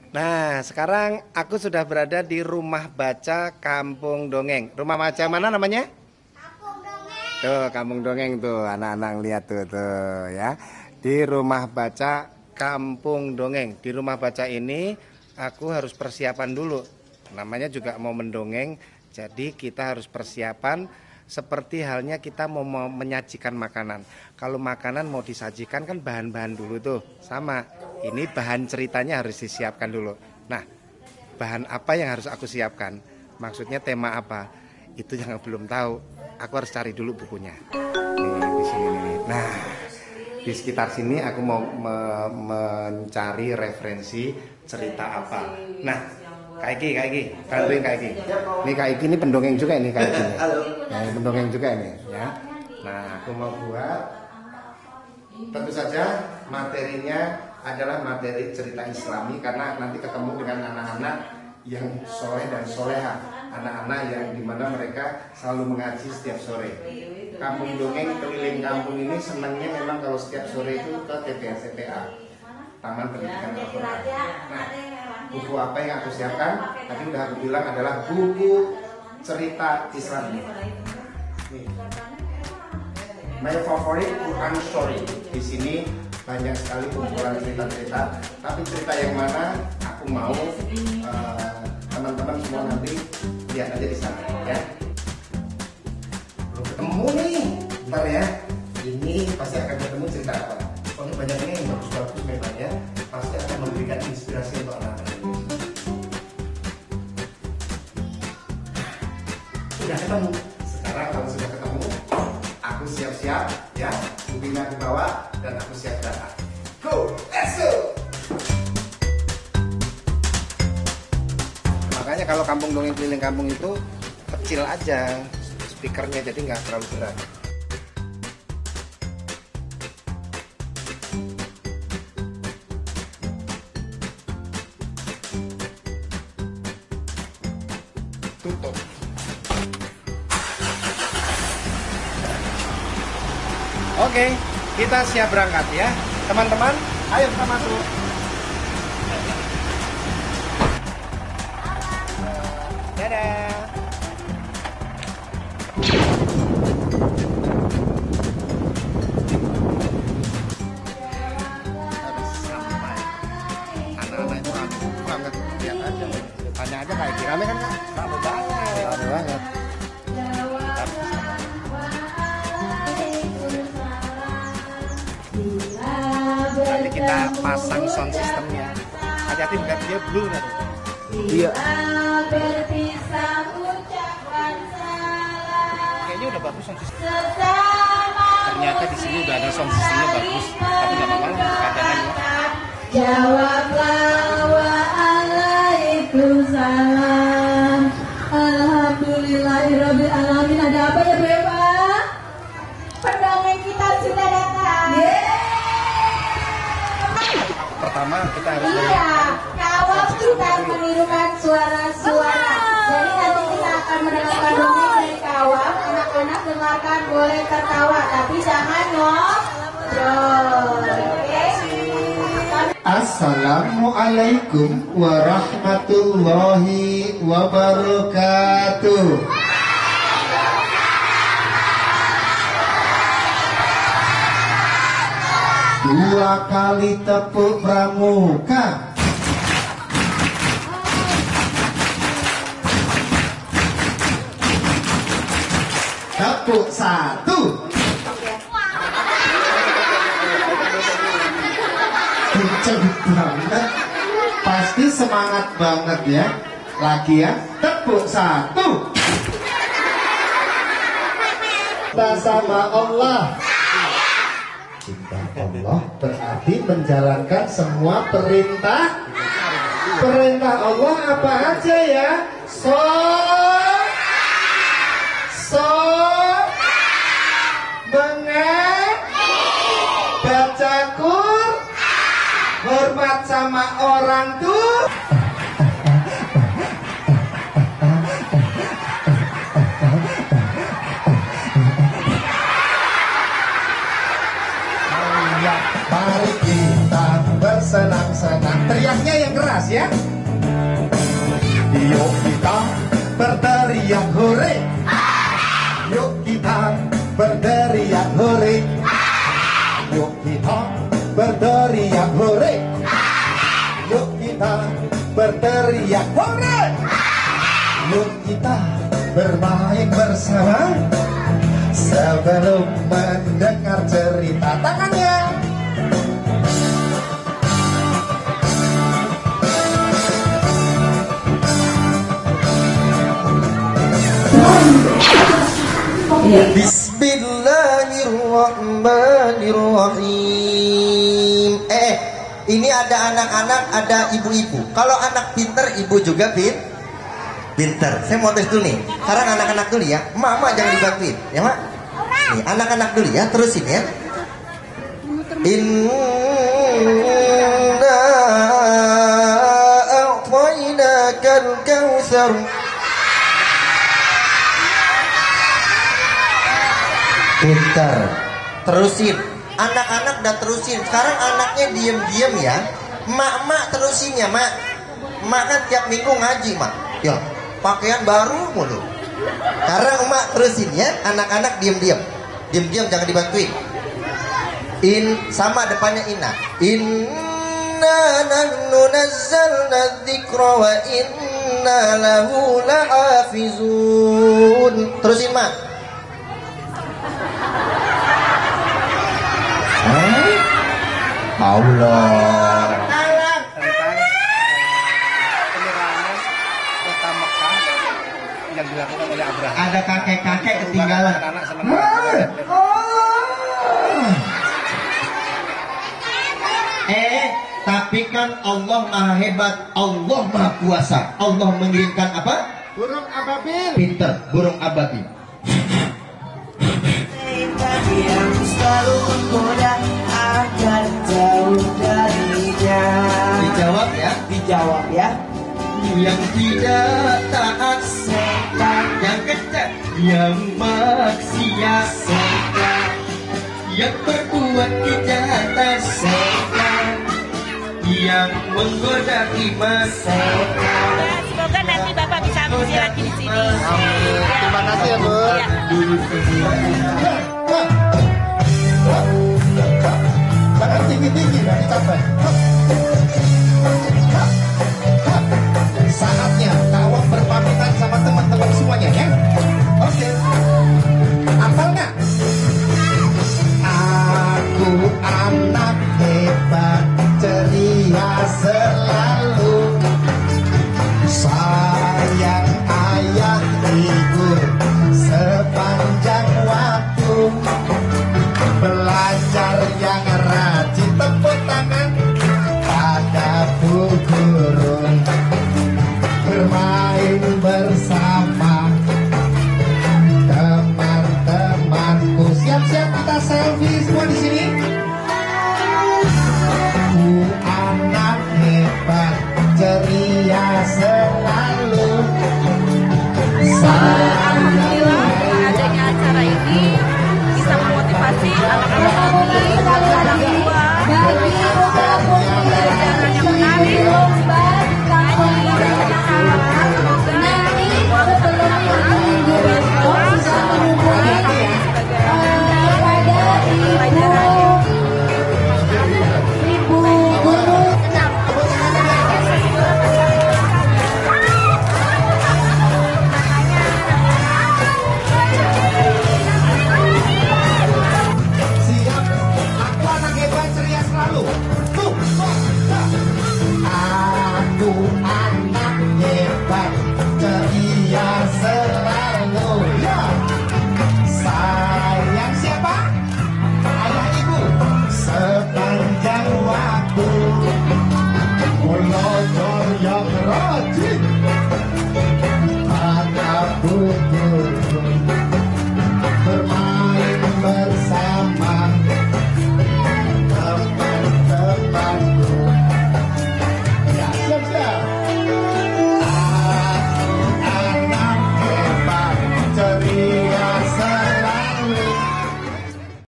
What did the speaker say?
Nah, sekarang aku sudah berada di rumah baca Kampung Dongeng. Rumah baca mana namanya? Kampung Dongeng. Tuh, Kampung Dongeng tuh, anak-anak lihat tuh ya. Di rumah baca Kampung Dongeng. Di rumah baca ini aku harus persiapan dulu. Namanya juga mau mendongeng, jadi kita harus persiapan seperti halnya kita mau menyajikan makanan. Kalau makanan mau disajikan kan bahan-bahan dulu tuh, sama. Ini bahan ceritanya harus disiapkan dulu. Nah, bahan apa yang harus aku siapkan? Maksudnya tema apa? Itu yang belum tahu. Aku harus cari dulu bukunya. Nih, di sini nih. Nah, di sekitar sini aku mau mencari referensi cerita apa. Nah, Kak Iki, bantuin Kak Iki. Nih Kak Iki ini pendongeng juga ini Kak Iki. Halo. Nah, ini pendongeng juga ini ya. Nah, aku mau buat, tentu saja materinya adalah materi cerita Islami, karena nanti ketemu dengan anak-anak yang soleh dan soleha, anak-anak yang dimana mereka selalu mengaji setiap sore. Kampung Dongeng keliling kampung ini senangnya memang kalau setiap sore itu ke TPA, Taman Pendidikan Al-Quran. Nah, buku apa yang aku siapkan? Tadi udah aku bilang adalah buku cerita Islami. Nih. My favorite Quran story. Di sini banyak sekali kumpulan cerita-cerita, tapi cerita yang mana aku mau teman-teman semua nanti lihat aja di sana ya. Belum ketemu nih, ntar ya. Ini pasti akan ketemu cerita apa. Soalnya banyaknya yang bagus-bagus memang ya. Pasti akan memberikan inspirasi untuk anak-anak ini. Sudah ketemu. Sekarang kalau sudah ketemu, aku siap-siap ya. Bukunya aku bawa dan aku siap datang. Go, let's go. Makanya kalau kampung dongeng keliling kampung itu kecil aja speakernya, jadi nggak terlalu berat. Tutup. Oke, kita siap berangkat ya. Teman-teman, ayo kita masuk. Dadah. Sampai. Anak-anak itu rame banget. Lihat aja. Tanya aja kayak rame kan Kak? Rame banget. Rame banget. Nanti kita pasang sound systemnya. Hati-hati bukan dia blue nanti. Iya. Kayaknya udah bagus sound system. Ternyata di sini udah ada sound systemnya bagus, tapi nggak apa-apa lah, cadangan ya. Jawablah waalaikumsalam. Alhamdulillahirabbil alamin. Ada apa ya Beba? Pendongeng kita sudah datang. Pertama kita harus kawam kita menirukan suara-suara. Jadi nanti kita akan mendengarkan dongeng dari kawam. Anak-anak dengarkan, boleh tertawa, tapi jangan ngobrol. Oke? Assalamualaikum warahmatullahi wabarakatuh. Dua kali tepuk pramuka. Tepuk satu. Kenceng banget. Pasti semangat banget ya. Lagi ya. Tepuk satu. Kita sama Allah. Cinta Allah berarti menjalankan semua perintah. Perintah Allah apa aja ya? Baca Qur'an, hormat sama orang tua. Mari kita bersenang-senang. Teriaknya yang keras. keras ya. Yuk kita berteriak hore. Yuk kita berteriak hore. Yuk kita berteriak hore. Yuk kita berteriak hore. Yuk kita bermain bersama sebelum mendengar cerita. Tangannya. Bismillahirrahmanirrahim. Ini ada anak-anak, ada ibu-ibu. Kalau anak pinter, ibu juga pinter. Saya mau tes dulu nih. Sekarang anak-anak dulu ya. Mama jangan dibantuin, ya mak. Nih anak-anak dulu ya, terusin ya. Inna a'tainakal kautsar. Pintar. Terusin. Anak-anak udah terusin. Sekarang anaknya diem-diem ya. Mak terusin ya mak. Mak kan tiap minggu ngaji mak. Ya pakaian baru mulu. Sekarang mak terusin ya. Anak-anak diem-diem. Diem-diem jangan dibantuin. Sama depannya inna. Inna nahnu nazzalna dzikra wa inna lahu lahafizun. Terusin mak. Allah. Penyerangan kota Mekah yang dilakukan oleh Abraham. Ada kakek-kakek ketinggalan. Anak sama tapi kan Allah Maha Hebat, Allah Maha Kuasa. Allah mengirimkan apa? burung ababil. Pinter, burung ababil. Yang selalu menggoda agar jauh darinya. Dijawab ya. Dijawab ya. Yang tidak taat setan, yang kencang, yang maksiat setan, yang berbuat kejahatan setan, yang menggoda iman setan. Semoga nanti Bapak bisa mengisi lagi di sini. Terima kasih ya Bu. Jangan tinggi-tinggi, nanti capek.